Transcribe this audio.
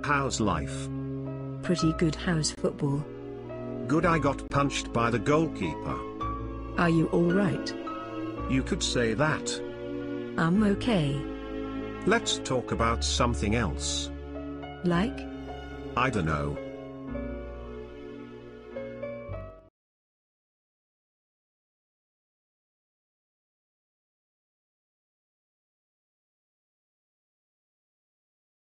How's life? Pretty good. How's football? Good, I got punched by the goalkeeper. Are you alright? You could say that. I'm okay. Let's talk about something else. Like? I don't know.